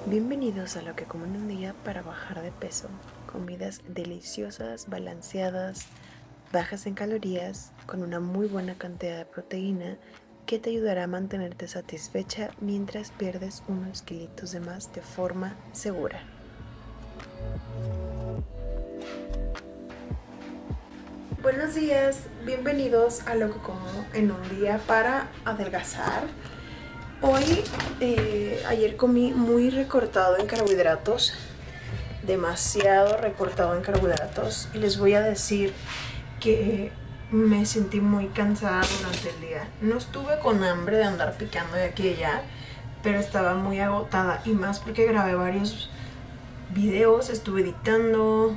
Bienvenidos a lo que como en un día para bajar de peso. Comidas deliciosas, balanceadas, bajas en calorías, con una muy buena cantidad de proteína que te ayudará a mantenerte satisfecha mientras pierdes unos kilitos de más de forma segura. Buenos días, bienvenidos a lo que como en un día para adelgazar. Hoy, ayer comí muy recortado en carbohidratos, demasiado recortado en carbohidratos, y les voy a decir que me sentí muy cansada durante el día. No estuve con hambre de andar picando de aquí y allá, pero estaba muy agotada, y más porque grabé varios videos, estuve editando,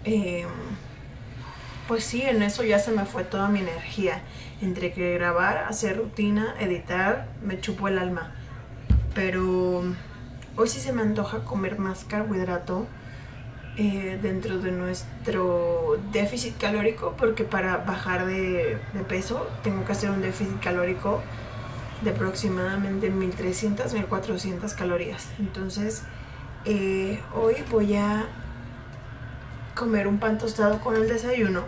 pues sí, en eso ya se me fue toda mi energía. Entre que grabar, hacer rutina, editar, me chupó el alma. Pero hoy sí se me antoja comer más carbohidrato dentro de nuestro déficit calórico, porque para bajar de peso tengo que hacer un déficit calórico de aproximadamente 1300, 1400 calorías. Entonces hoy voy a comer un pan tostado con el desayuno.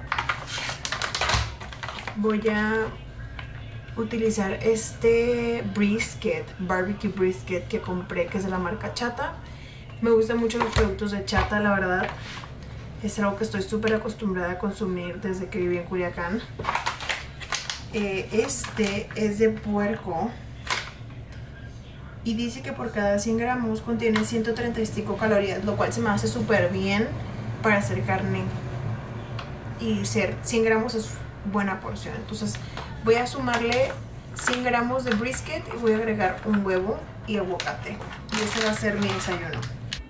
Voy a utilizar este brisket, barbecue brisket que compré, que es de la marca Chata. Me gustan mucho los productos de Chata, la verdad. Es algo que estoy súper acostumbrada a consumir desde que viví en Culiacán. Este es de puerco y dice que por cada 100 gramos contiene 135 calorías, lo cual se me hace súper bien para hacer carne. Y 100 gramos es buena porción. Entonces voy a sumarle 100 gramos de brisket y voy a agregar un huevo y aguacate. Y ese va a ser mi desayuno.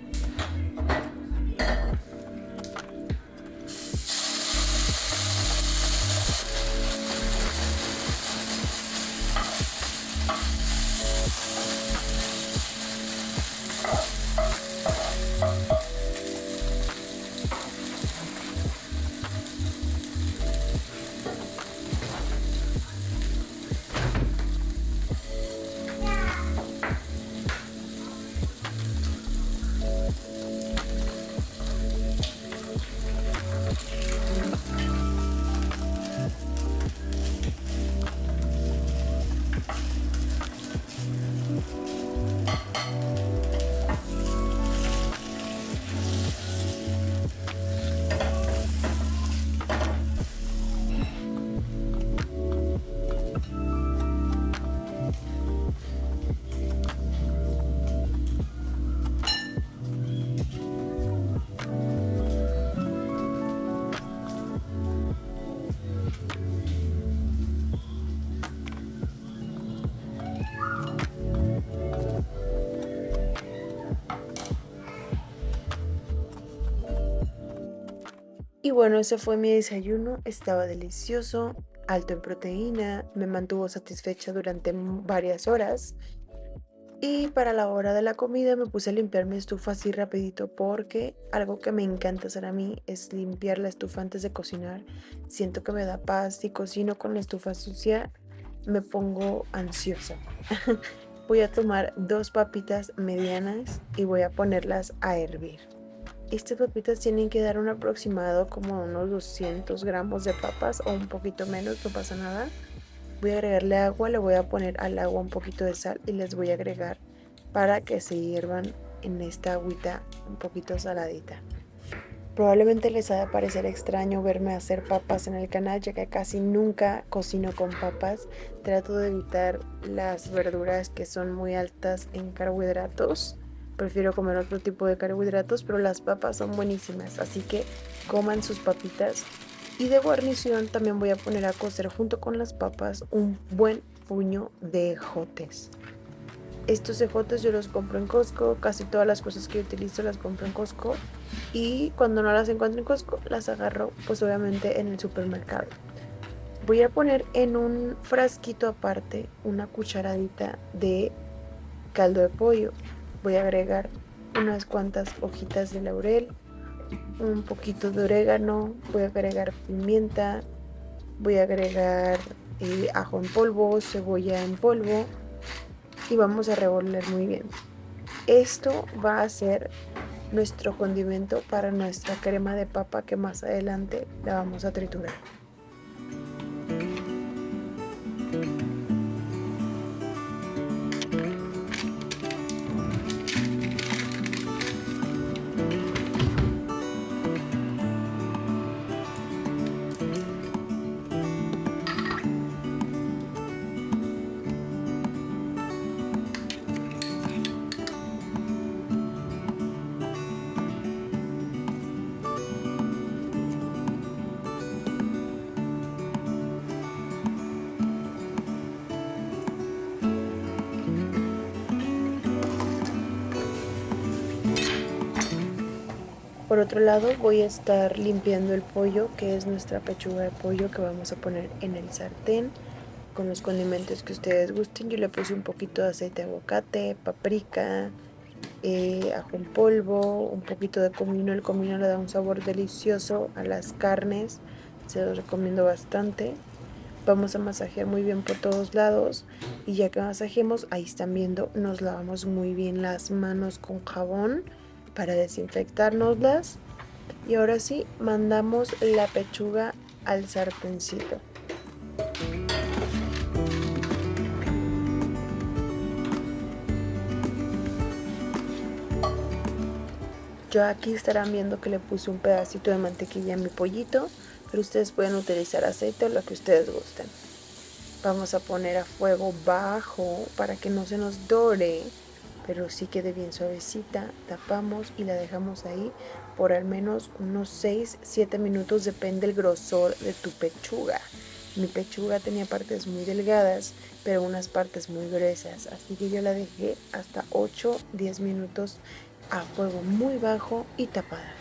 Y bueno, ese fue mi desayuno. Estaba delicioso, alto en proteína, me mantuvo satisfecha durante varias horas. Y para la hora de la comida me puse a limpiar mi estufa así rapidito, porque algo que me encanta hacer a mí es limpiar la estufa antes de cocinar. Siento que me da paz. Si cocino con la estufa sucia, me pongo ansiosa. Voy a tomar 2 papitas medianas y voy a ponerlas a hervir. Estas papitas tienen que dar un aproximado como unos 200 gramos de papas o un poquito menos, no pasa nada. Voy a agregarle agua, le voy a poner al agua un poquito de sal y les voy a agregar para que se hiervan en esta agüita un poquito saladita. Probablemente les ha de parecer extraño verme hacer papas en el canal, ya que casi nunca cocino con papas. Trato de evitar las verduras que son muy altas en carbohidratos. Prefiero comer otro tipo de carbohidratos, pero las papas son buenísimas, así que coman sus papitas. Y de guarnición también voy a poner a cocer junto con las papas un buen puño de ejotes. Estos ejotes yo los compro en Costco, casi todas las cosas que utilizo las compro en Costco, y cuando no las encuentro en Costco las agarro pues obviamente en el supermercado. Voy a poner en un frasquito aparte una cucharadita de caldo de pollo. Voy a agregar unas cuantas hojitas de laurel, un poquito de orégano, voy a agregar pimienta, voy a agregar ajo en polvo, cebolla en polvo y vamos a revolver muy bien. Esto va a ser nuestro condimento para nuestra crema de papa que más adelante la vamos a triturar. Por otro lado, voy a estar limpiando el pollo, que es nuestra pechuga de pollo que vamos a poner en el sartén con los condimentos que ustedes gusten. Yo le puse un poquito de aceite de aguacate, paprika, ajo en polvo, un poquito de comino. El comino le da un sabor delicioso a las carnes, se los recomiendo bastante. Vamos a masajear muy bien por todos lados y ya que masajemos, ahí están viendo, nos lavamos muy bien las manos con jabón para desinfectárnoslas. Y ahora sí, mandamos la pechuga al sartencito. Yo aquí estarán viendo que le puse un pedacito de mantequilla a mi pollito, pero ustedes pueden utilizar aceite o lo que ustedes gusten. Vamos a poner a fuego bajo para que no se nos dore, pero sí quede bien suavecita. Tapamos y la dejamos ahí por al menos unos 6-7 minutos, depende del grosor de tu pechuga. Mi pechuga tenía partes muy delgadas, pero unas partes muy gruesas, así que yo la dejé hasta 8-10 minutos a fuego muy bajo y tapada.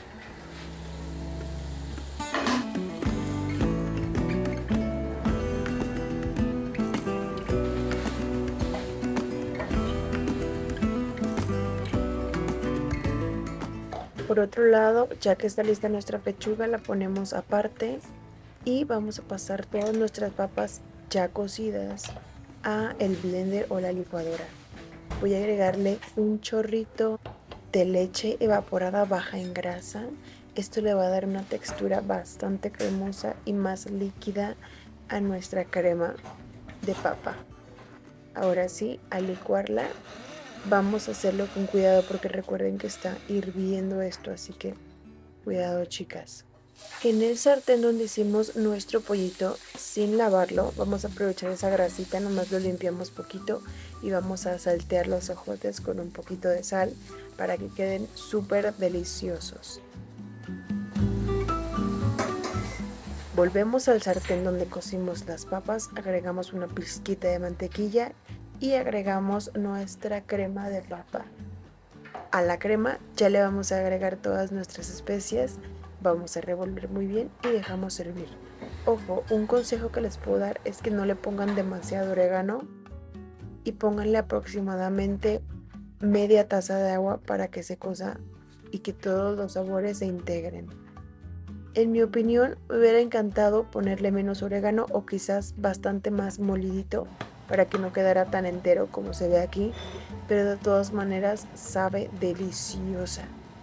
Por otro lado, ya que está lista nuestra pechuga, la ponemos aparte y vamos a pasar todas nuestras papas ya cocidas a el blender o la licuadora. Voy a agregarle un chorrito de leche evaporada baja en grasa. Esto le va a dar una textura bastante cremosa y más líquida a nuestra crema de papa. Ahora sí, a licuarla. Vamos a hacerlo con cuidado porque recuerden que está hirviendo esto, así que cuidado, chicas. En el sartén donde hicimos nuestro pollito sin lavarlo, vamos a aprovechar esa grasita, nomás lo limpiamos poquito y vamos a saltear los ajotes con un poquito de sal para que queden súper deliciosos. Volvemos al sartén donde cocimos las papas, agregamos una pizquita de mantequilla y agregamos nuestra crema de papa. A la crema ya le vamos a agregar todas nuestras especias, vamos a revolver muy bien y dejamos hervir. Ojo, un consejo que les puedo dar es que no le pongan demasiado orégano y pónganle aproximadamente media taza de agua para que se cosa y que todos los sabores se integren. En mi opinión, me hubiera encantado ponerle menos orégano o quizás bastante más molidito para que no quedara tan entero como se ve aquí, pero de todas maneras sabe deliciosa.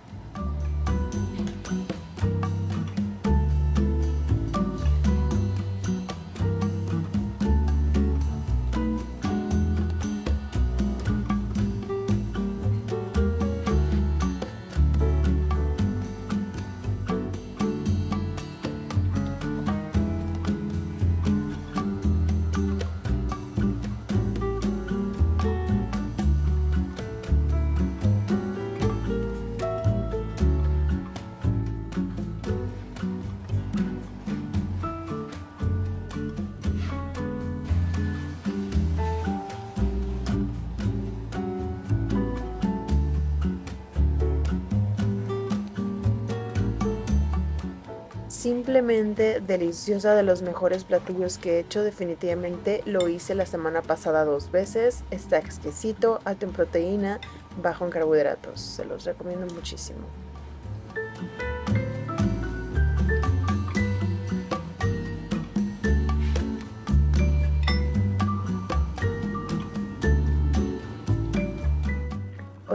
Simplemente deliciosa, de los mejores platillos que he hecho. Definitivamente lo hice la semana pasada 2 veces. Está exquisito, alto en proteína, bajo en carbohidratos. Se los recomiendo muchísimo.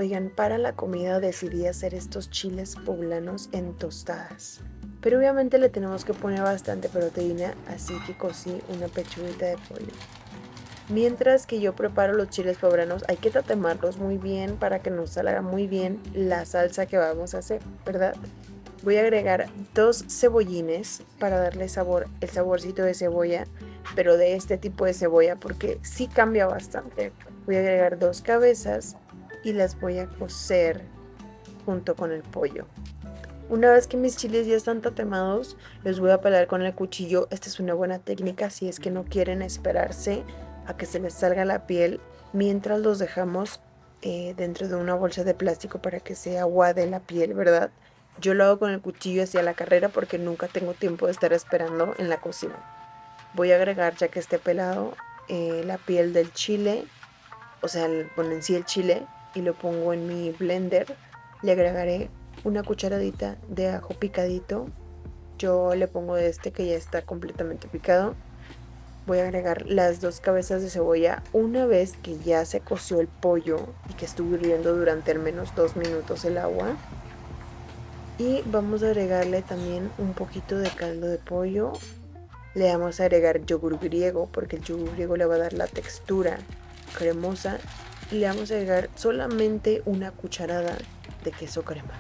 Oigan, para la comida decidí hacer estos chiles poblanos en tostadas. Pero obviamente le tenemos que poner bastante proteína, así que cocí una pechuguita de pollo. Mientras que yo preparo los chiles poblanos, hay que tatemarlos muy bien para que nos salga muy bien la salsa que vamos a hacer, ¿verdad? Voy a agregar 2 cebollines para darle sabor, el saborcito de cebolla, pero de este tipo de cebolla porque sí cambia bastante. Voy a agregar 2 cabezas y las voy a cocer junto con el pollo. Una vez que mis chiles ya están tatemados, los voy a pelar con el cuchillo. Esta es una buena técnica si es que no quieren esperarse a que se les salga la piel mientras los dejamos dentro de una bolsa de plástico para que se aguade la piel, ¿verdad? Yo lo hago con el cuchillo hacia la carrera porque nunca tengo tiempo de estar esperando en la cocina. Voy a agregar, ya que esté pelado, la piel del chile, o sea, bueno, en sí el chile, y lo pongo en mi blender. Le agregaré una cucharadita de ajo picadito. Yo le pongo de este que ya está completamente picado. Voy a agregar las 2 cabezas de cebolla una vez que ya se coció el pollo y que estuvo hirviendo durante al menos 2 minutos el agua. Y vamos a agregarle también un poquito de caldo de pollo. Le vamos a agregar yogur griego porque el yogur griego le va a dar la textura cremosa. Y le vamos a agregar solamente una cucharada de queso crema.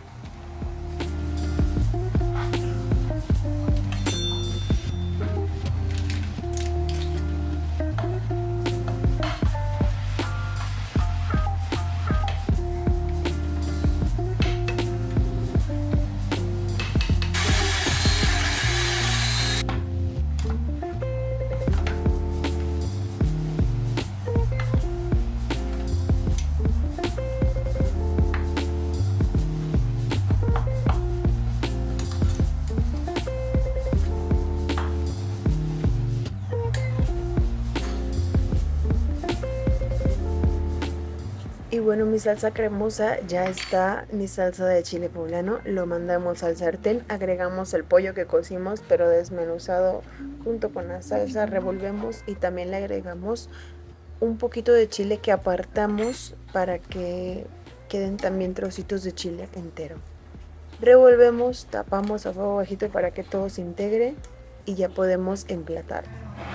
Y bueno, mi salsa cremosa ya está, mi salsa de chile poblano. Lo mandamos al sartén, agregamos el pollo que cocimos pero desmenuzado junto con la salsa, revolvemos y también le agregamos un poquito de chile que apartamos para que queden también trocitos de chile entero. Revolvemos, tapamos a fuego bajito para que todo se integre y ya podemos emplatar.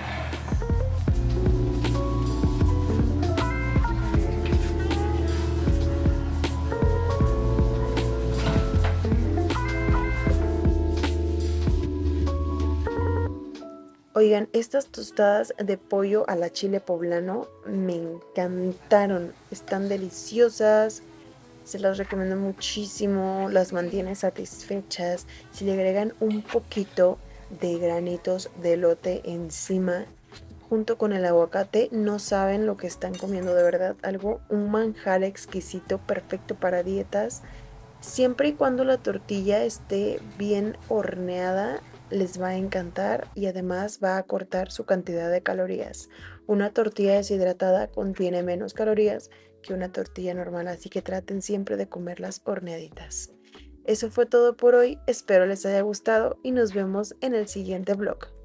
Oigan, estas tostadas de pollo a la chile poblano me encantaron, están deliciosas, se las recomiendo muchísimo, las mantiene satisfechas. Si le agregan un poquito de granitos de elote encima, junto con el aguacate, no saben lo que están comiendo, de verdad, un manjar exquisito, perfecto para dietas. Siempre y cuando la tortilla esté bien horneada, les va a encantar y además va a cortar su cantidad de calorías. Una tortilla deshidratada contiene menos calorías que una tortilla normal, así que traten siempre de comerlas horneaditas. Eso fue todo por hoy, espero les haya gustado y nos vemos en el siguiente vlog.